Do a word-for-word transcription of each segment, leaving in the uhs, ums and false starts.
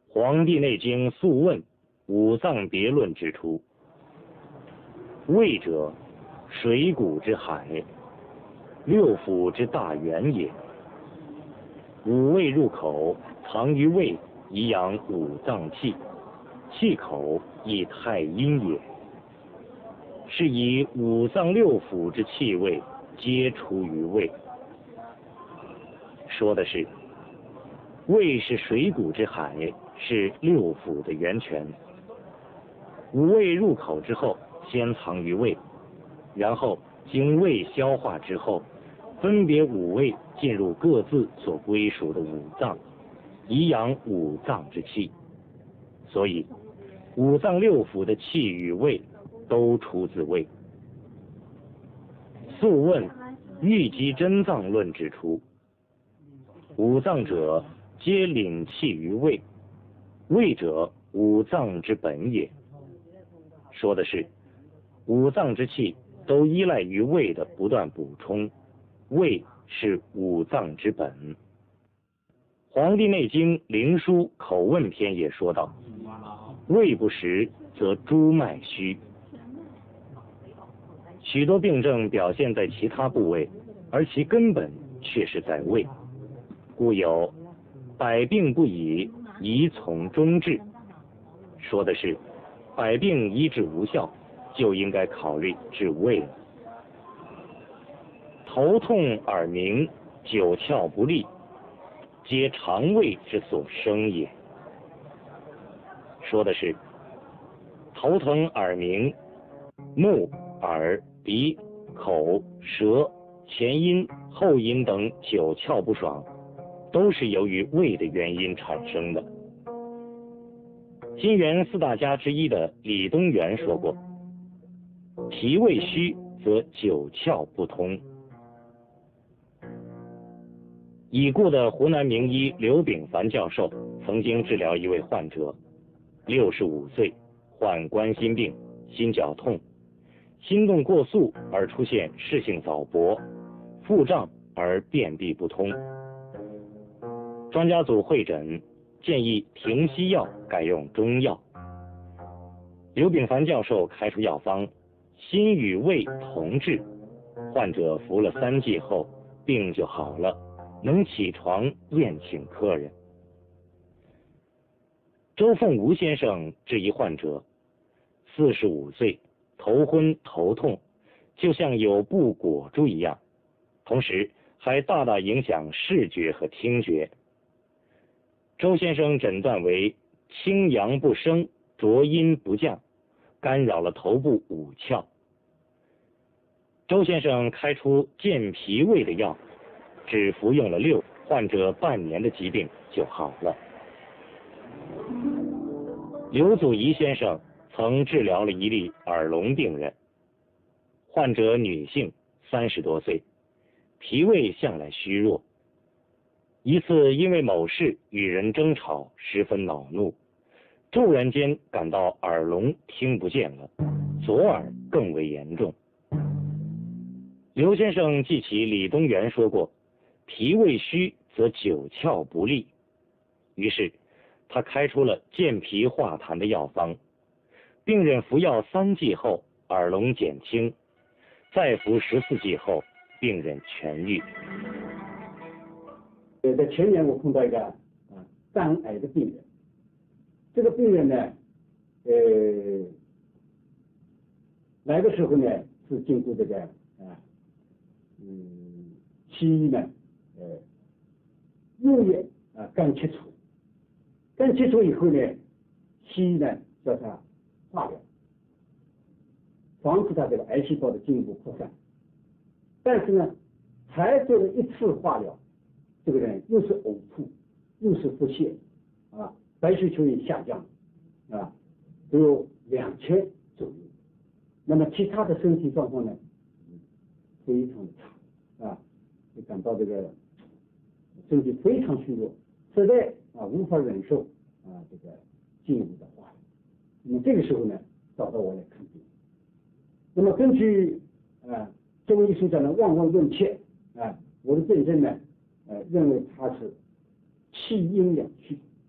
黄帝内经素问五脏别论指出，胃者，水谷之海，六腑之大源也。五味入口，藏于胃，以养五脏气，气口亦太阴也。是以五脏六腑之气味皆出于胃。说的是，胃是水谷之海，是六腑的源泉。五味入口之后，先藏于胃，然后经胃消化之后，分别五味进入各自所归属的五脏，以养五脏之气。所以，五脏六腑的气与味都出自胃。素问玉肌真脏论指出，五脏者，皆领气于胃，胃者，五脏之本也。说的是，五脏之气都依赖于胃的不断补充，胃是五脏之本。黄帝内经灵枢口问篇也说道，胃不实，则诸脉虚。许多病症表现在其他部位，而其根本却是在胃，故有百病不已，宜从中治。说的是，百病医治无效，就应该考虑治胃了。头痛、耳鸣、九窍不利，皆肠胃之所生也。说的是，头疼、耳鸣，目、耳、鼻、口、舌、前阴、后阴等九窍不爽，都是由于胃的原因产生的。金元四大家之一的李东垣说过，脾胃虚则九窍不通。已故的湖南名医刘炳凡教授曾经治疗一位患者，六十五岁，患冠心病、心绞痛，心动过速而出现室性早搏，腹胀而便秘不通。专家组会诊，建议停西药，改用中药。刘炳凡教授开出药方，心与胃同治，患者服了三剂后，病就好了，能起床宴请客人。周凤吴先生治一患者，四十五岁，头昏头痛，就像有布裹住一样，同时还大大影响视觉和听觉。周先生诊断为清阳不升，浊阴不降，干扰了头部五窍。周先生开出健脾胃的药，只服用了六，患者半年的疾病就好了。刘祖仪先生曾治疗了一例耳聋病人，患者女性，三十多岁，脾胃向来虚弱。一次因为某事与人争吵，十分恼怒，骤然间感到耳聋听不见了，左耳更为严重。刘先生记起李东垣说过，脾胃虚则九窍不利，于是他开出了健脾化痰的药方。病人服药三剂后，耳聋减轻，再服十四剂后，病人痊愈。 呃，在前年我碰到一个啊肝癌的病人，这个病人呢，呃，来的时候呢是经过这个啊，嗯，西医呢，呃，入院啊肝切除，肝切除以后呢，西医呢叫他化疗，防止他这个癌细胞的进一步扩散。但是呢，才做了一次化疗，这个人又是呕吐，又是腹泻，啊，白血球也下降，啊，只有两千左右。那么其他的身体状况呢，非常的差，啊，就感到这个身体非常虚弱，实在啊无法忍受啊这个进一步的化疗。那么这个时候呢，找到我来看病。那么根据啊中医书讲的望闻问切啊，我的辨证呢，呃认为他是气阴两虚，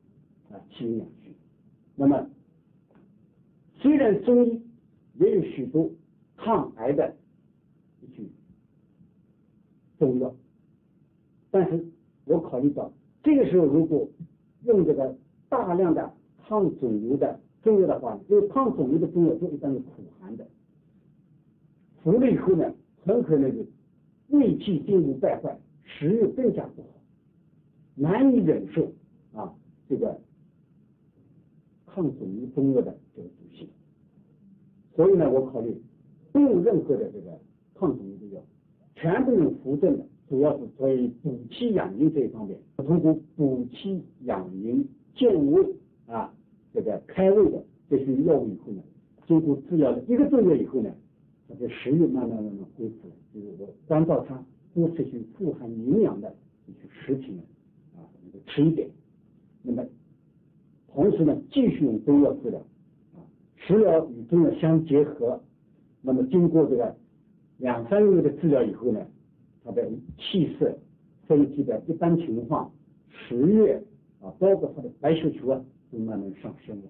啊气阴养虚。那么虽然中医也有许多抗癌的一些中药，但是我考虑到这个时候如果用这个大量的抗肿瘤的中药的话，因为抗肿瘤的中药都一般是苦寒的，服了以后呢，很可能是胃气进入败坏，食欲更加不好，难以忍受啊这个抗肿瘤中药的这个毒性。所以呢，我考虑不用任何的这个抗肿瘤的药，全部用扶正的，主要是作为补气养阴这一方面，通过补气养阴、健胃啊这个开胃的这些药物以后呢，经过治疗了一个多月以后呢，它的食欲慢慢慢慢恢复了，就是我关照它多吃些富含营养的一些食品呢，啊，能够吃一点。那么同时呢，继续用中药治疗，啊，食疗与中药相结合，那么经过这个两三个月的治疗以后呢，它的气色、身体的一般情况、食欲啊，包括它的白血球啊，都慢慢上升了。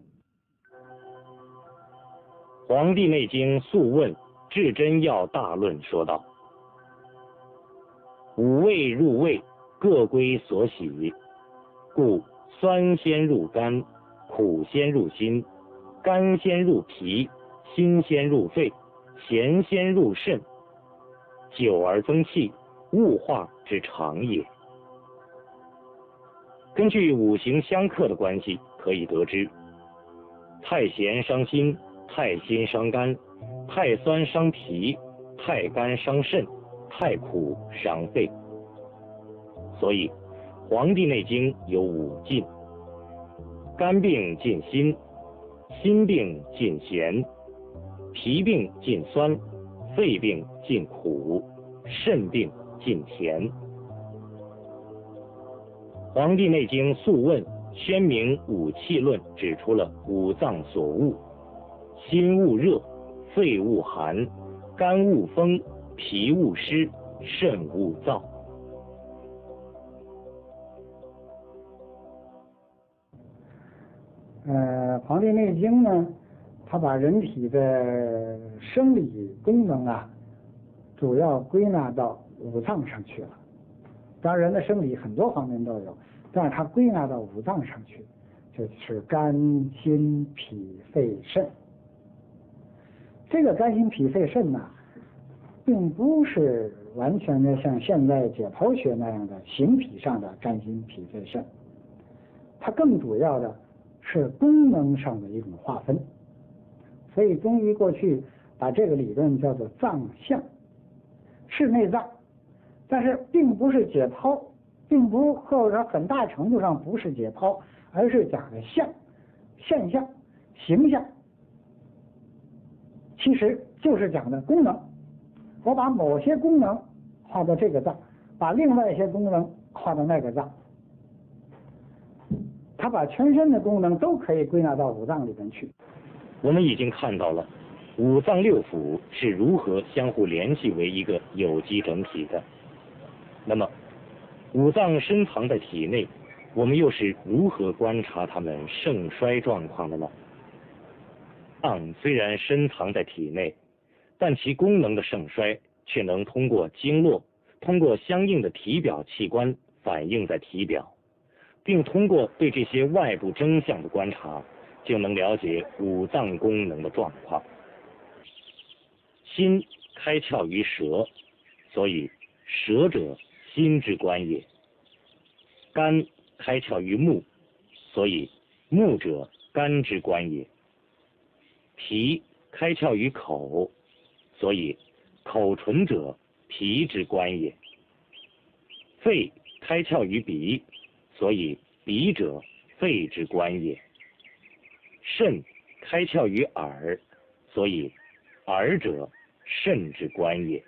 《黄帝内经·素问·至真要大论》说道：五味入胃，各归所喜，故酸先入肝，苦先入心，甘先入脾，辛先入肺，咸先入肾，久而增气，物化之常也。根据五行相克的关系，可以得知，太咸伤心，太辛伤肝，太酸伤脾，太甘伤肾，太苦伤肺。所以《黄帝内经》有五禁：肝病禁辛，心病禁咸，脾病禁酸，肺病禁苦，肾病禁甜。《黄帝内经·素问·宣明五气论》指出了五脏所恶：心恶热，肺恶寒，肝恶风，脾恶湿，肾恶燥。 呃，《黄帝内经》呢，它把人体的生理功能啊，主要归纳到五脏上去了。当然，人的生理很多方面都有，但是它归纳到五脏上去，就是肝、心、脾、肺、肾。这个肝、心、脾、肺、肾呢，并不是完全的像现在解剖学那样的形体上的肝、心、脾、肺、肾，它更主要的是功能上的一种划分。所以中医过去把这个理论叫做脏象，是内脏，但是并不是解剖，并不或者说很大程度上不是解剖，而是讲的象、现象、形象，其实就是讲的功能。我把某些功能划到这个脏，把另外一些功能划到那个脏，它把全身的功能都可以归纳到五脏里面去。 我们已经看到了五脏六腑是如何相互联系为一个有机整体的。那么，五脏深藏在体内，我们又是如何观察它们盛衰状况的呢？脏虽然深藏在体内，但其功能的盛衰却能通过经络，通过相应的体表器官反映在体表，并通过对这些外部征象的观察，就能了解五脏功能的状况。心开窍于舌，所以舌者心之官也。肝开窍于目，所以目者肝之官也。脾开窍于口，所以口唇者脾之官也。肺开窍于鼻，所以鼻者肺之官也。肾开窍于耳，所以耳者肾之官也。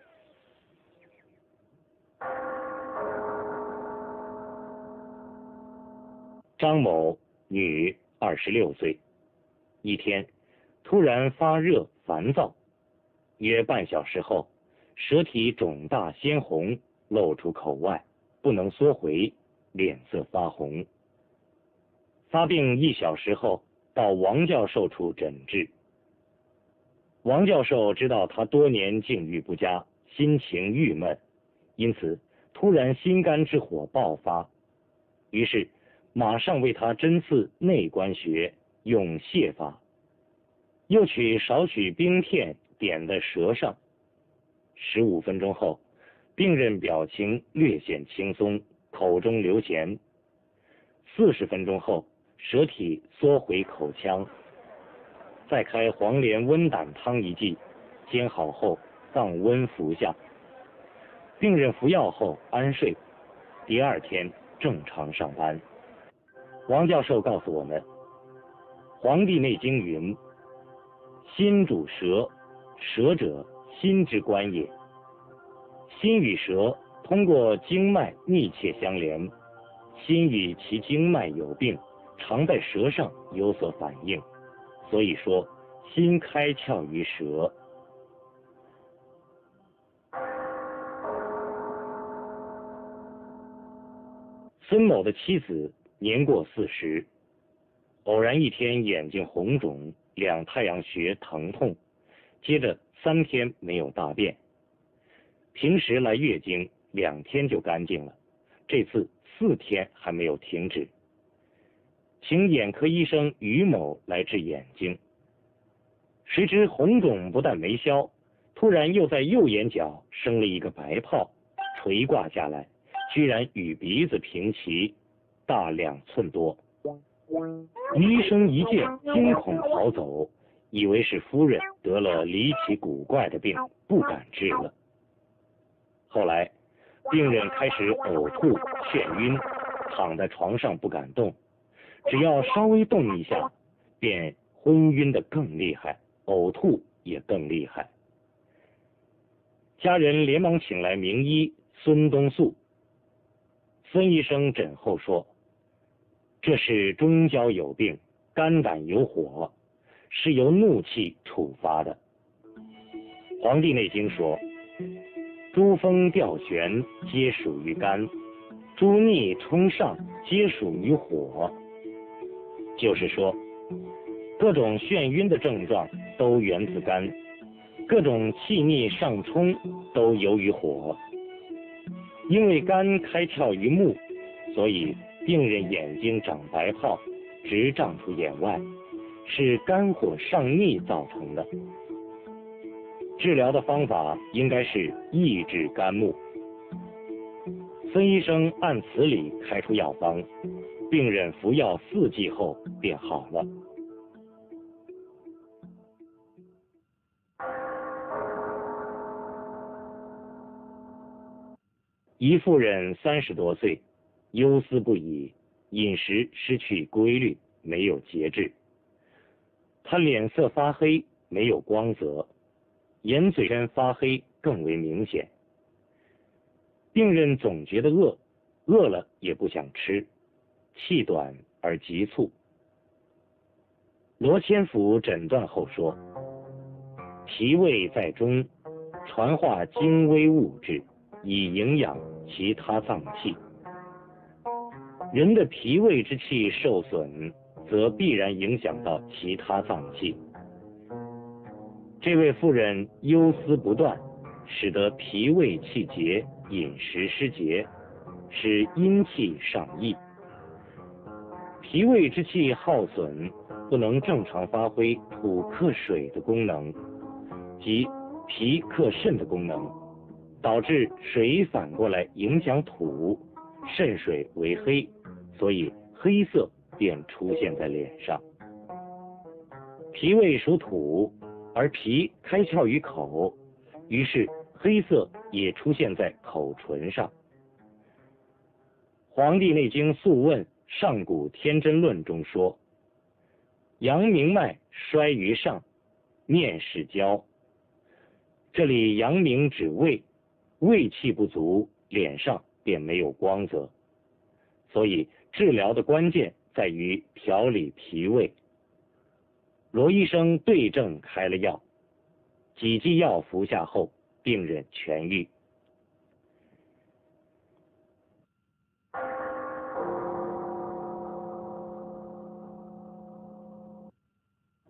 张某，女，二十六岁，一天突然发热烦躁，约半小时后，舌体肿大鲜红，露出口外，不能缩回，脸色发红。 发病一小时后，到王教授处诊治。王教授知道他多年境遇不佳，心情郁闷，因此突然心肝之火爆发，于是马上为他针刺内关穴，用泻法，又取少许冰片点在舌上。十五分钟后，病人表情略显轻松，口中流涎。四十分钟后，舌体缩回口腔。再开黄连温胆汤一剂，煎好后放温服下。病人服药后安睡，第二天正常上班。王教授告诉我们，《黄帝内经》云：心主舌，舌者心之官也。心与舌通过经脉密切相连，心与其经脉有病，常在舌上有所反应，所以说心开窍于舌。孙某的妻子年过四十，偶然一天眼睛红肿，两太阳穴疼痛，接着三天没有大便。平时来月经两天就干净了，这次四天还没有停止。请眼科医生于某来治眼睛，谁知红肿不但没消，突然又在右眼角生了一个白泡，垂挂下来，居然与鼻子平齐，大两寸多。于医生一见，惊恐逃走，以为是夫人得了离奇古怪的病，不敢治了。后来病人开始呕吐、眩晕，躺在床上不敢动，只要稍微动一下，便昏晕得更厉害，呕吐也更厉害。家人连忙请来名医孙东素。孙医生诊后说，这是中焦有病，肝胆有火，是由怒气触发的。《黄帝内经》说，诸风调旋皆属于肝，诸逆冲上皆属于火。就是说，各种眩晕的症状都源自肝，各种气逆上冲都由于火。因为肝开窍于目，所以病人眼睛长白泡，直胀出眼外，是肝火上逆造成的。治疗的方法应该是抑制肝木。孙医生按此理开出药方，病人服药四剂后便好了。一妇人三十多岁，忧思不已，饮食失去规律，没有节制。她脸色发黑，没有光泽，眼嘴边发黑更为明显。病人总觉得饿，饿了也不想吃，气短而急促。罗千甫诊断后说，脾胃在中，传化精微物质，以营养其他脏器。人的脾胃之气受损，则必然影响到其他脏器。这位妇人忧思不断，使得脾胃气结，饮食失节，使阴气上溢。脾胃之气耗损，不能正常发挥土克水的功能，即脾克肾的功能，导致水反过来影响土，肾水为黑，所以黑色便出现在脸上。脾胃属土，而脾开窍于口，于是黑色也出现在口唇上。《黄帝内经·素问·上古天真论》中说，阳明脉衰于上，面是焦。这里阳明指胃，胃气不足，脸上便没有光泽。所以治疗的关键在于调理脾胃。罗医生对症开了药，几剂药服下后，病人痊愈。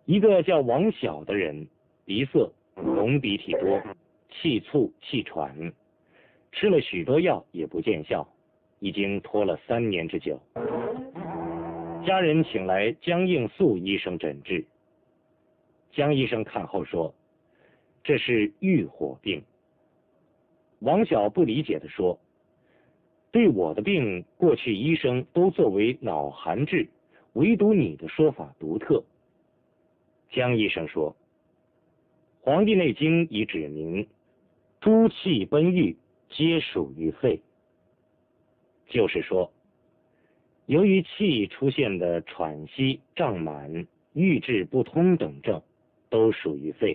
一个叫王晓的人，鼻塞，浓鼻涕多，气促气喘，吃了许多药也不见效，已经拖了三年之久。家人请来江应素医生诊治。江医生看后说，这是郁火病。王晓不理解地说，对我的病，过去医生都作为脑寒治，唯独你的说法独特。江医生说，《黄帝内经》已指明，诸气奔郁皆属于肺，就是说，由于气出现的喘息、胀满、郁滞不通等症，都属于肺。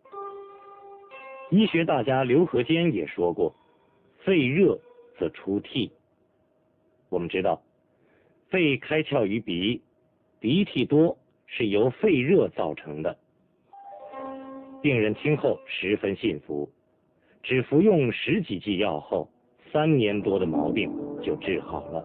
医学大家刘和坚也说过，肺热则出涕。我们知道，肺开窍于鼻，鼻涕多是由肺热造成的。病人听后十分信服，只服用十几剂药后，三年多的毛病就治好了。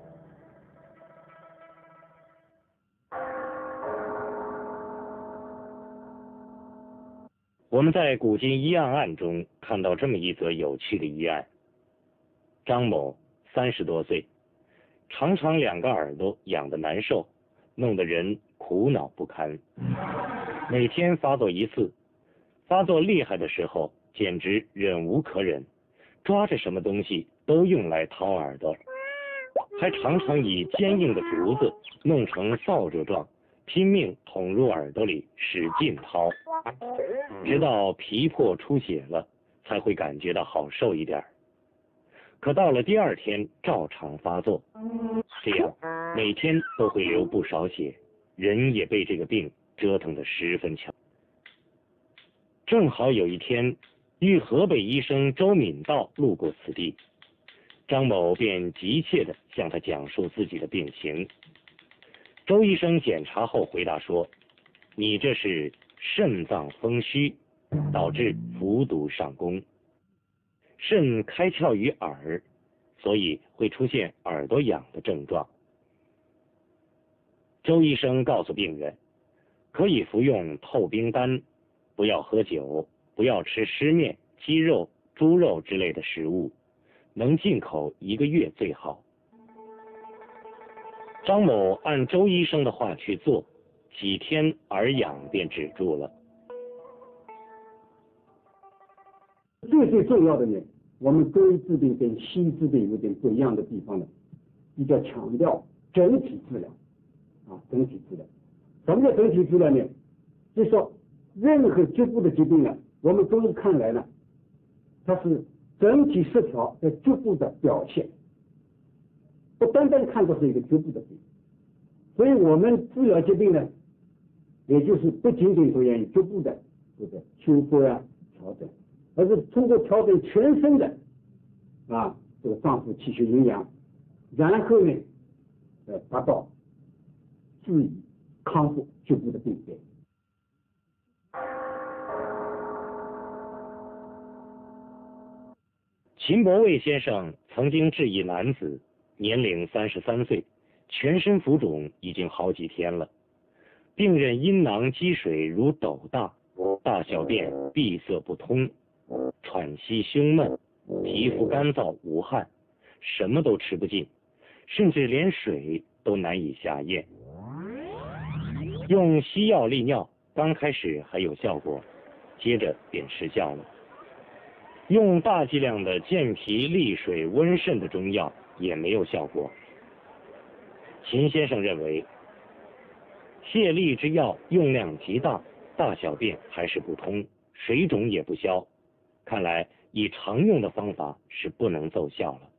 我们在古今医案案中看到这么一则有趣的医案：张某三十多岁，常常两个耳朵痒得难受，弄得人苦恼不堪。每天发作一次，发作厉害的时候简直忍无可忍，抓着什么东西都用来掏耳朵，还常常以坚硬的竹子弄成扫帚状，拼命捅入耳朵里，使劲掏，直到皮破出血了，才会感觉到好受一点。可到了第二天照常发作，这样每天都会流不少血，人也被这个病折腾得十分强。正好有一天，豫河北医生周敏道路过此地，张某便急切地向他讲述自己的病情。周医生检查后回答说，你这是肾脏风虚，导致服毒上攻。肾开窍于耳，所以会出现耳朵痒的症状。周医生告诉病人，可以服用透冰丹，不要喝酒，不要吃湿面、鸡肉、猪肉之类的食物，能进口一个月最好。张某按周医生的话去做，几天耳痒便止住了。 最最重要的呢，我们中医治病跟西医治病有点不一样的地方呢，比较强调整体治疗啊，整体治疗。什么叫整体治疗呢？就是说，任何局部的疾病呢，我们中医看来呢，它是整体失调在局部的表现，不单单看作是一个局部的病。所以我们治疗疾病呢，也就是不仅仅着眼于局部的这个修复啊、调整，而是通过调整全身的啊这个脏腑气血营养，然后呢，呃达到治愈康复局部的病变。 秦伯卫先生曾经治一男子，年龄三十三岁，全身浮肿已经好几天了。病人阴囊积水如斗大，大小便闭塞不通，喘息胸闷，皮肤干燥无汗，什么都吃不进，甚至连水都难以下咽。用西药利尿，刚开始还有效果，接着便失效了。用大剂量的健脾利水温肾的中药也没有效果。秦先生认为，泻痢之药用量极大，大小便还是不通，水肿也不消，看来以常用的方法是不能奏效了。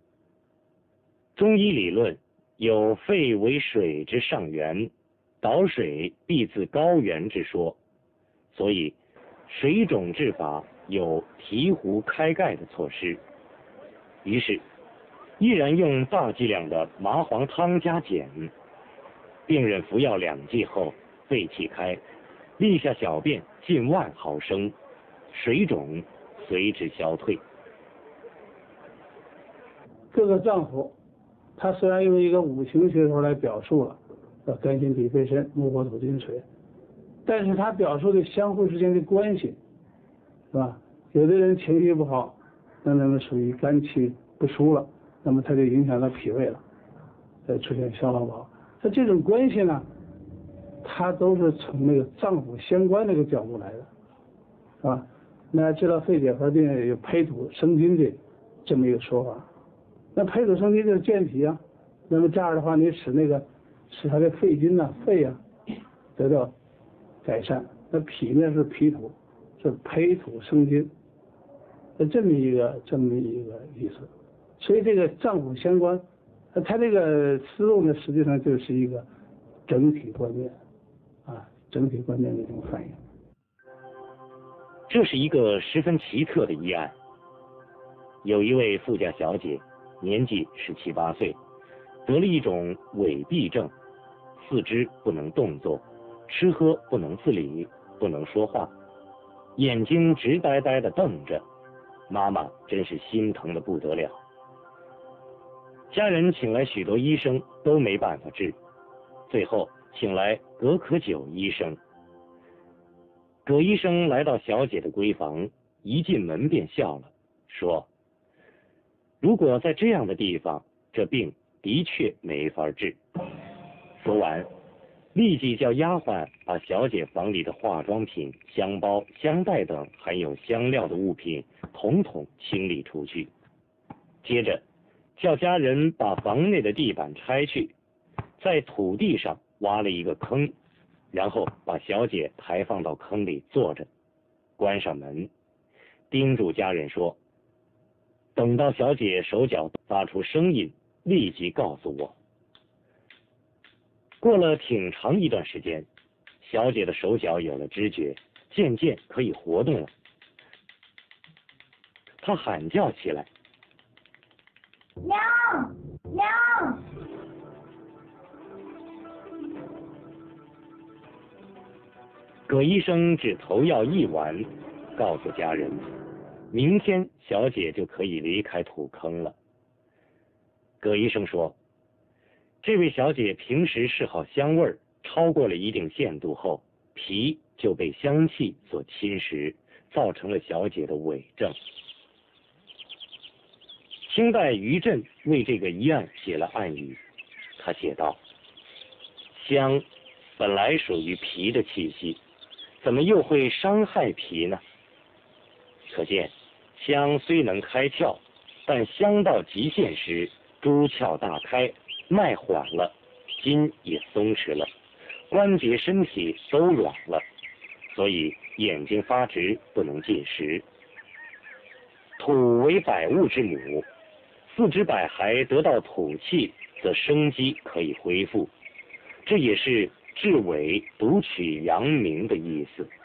中医理论有肺为水之上源，导水必自高源之说，所以水肿治法有醍醐开盖的措施。于是依然用大剂量的麻黄汤加碱，病人服药两剂后，肺气开，立下小便近万毫升，水肿随之消退。 这个脏腑，它虽然用一个五行学说来表述了，叫肝心脾肺肾木火土金水， 但是它表述的相互之间的关系，是吧？有的人情绪不好，那那么属于肝气不舒了，那么它就影响到脾胃了，再出现消化不好。那这种关系呢，它都是从那个脏腑相关那个角度来的，是吧？那知道肺结核病有培土生金的这么一个说法，那培土生金就是健脾啊，那么这样的话，你使那个使它的肺经呐、肺啊得到改善。那脾呢是脾土，是培土生金，是这么一个这么一个意思。所以这个脏腑相关，它这个思路呢，实际上就是一个整体观念啊，整体观念的一种反应。 这是一个十分奇特的医案。有一位富家小姐，年纪十七八岁，得了一种痿痹症，四肢不能动作，吃喝不能自理，不能说话，眼睛直呆呆地瞪着。妈妈真是心疼得不得了。家人请来许多医生都没办法治，最后请来葛可久医生。葛医生来到小姐的闺房，一进门便笑了，说：“如果在这样的地方，这病的确没法治。”说完，立即叫丫鬟把小姐房里的化妆品、香包、香袋等含有香料的物品统统清理出去。接着，叫家人把房内的地板拆去，在土地上挖了一个坑，然后把小姐抬放到坑里坐着，关上门，叮嘱家人说：“等到小姐手脚发出声音，立即告诉我。”过了挺长一段时间，小姐的手脚有了知觉，渐渐可以活动了。她喊叫起来：“ 娘娘！” 葛医生只投药一丸，告诉家人，明天小姐就可以离开土坑了。葛医生说，这位小姐平时嗜好香味儿，超过了一定限度后，脾就被香气所侵蚀，造成了小姐的痿症。清代余震为这个医案写了暗语，他写道：“香本来属于脾的气息，怎么又会伤害脾呢？可见香虽能开窍，但香到极限时，诸窍大开，脉缓了，筋也松弛了，关节身体都软了，所以眼睛发直，不能进食。土为百物之母，四肢百骸得到土气，则生机可以恢复，这也是治痿独取阳明的意思。